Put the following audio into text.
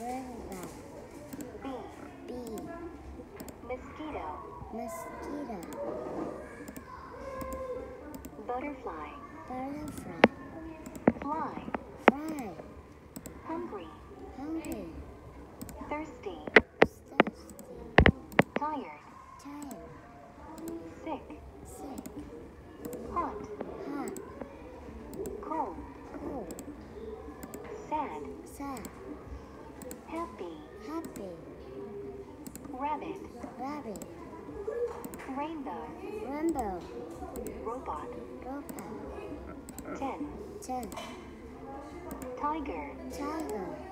Rainbow. Bee. Bee. Mosquito. Mosquito. Butterfly. Butterfly. Fly. Fly. Hungry. Hungry. Thirsty. Thirsty. Tired. Tired. Sick. Sick. Hot. Hot. Cold. Cold. Sad. Sad. Happy. Happy. Rabbit. Rabbit. Rainbow. Rainbow. Robot. Robot. 10. 10. Tiger. Tiger.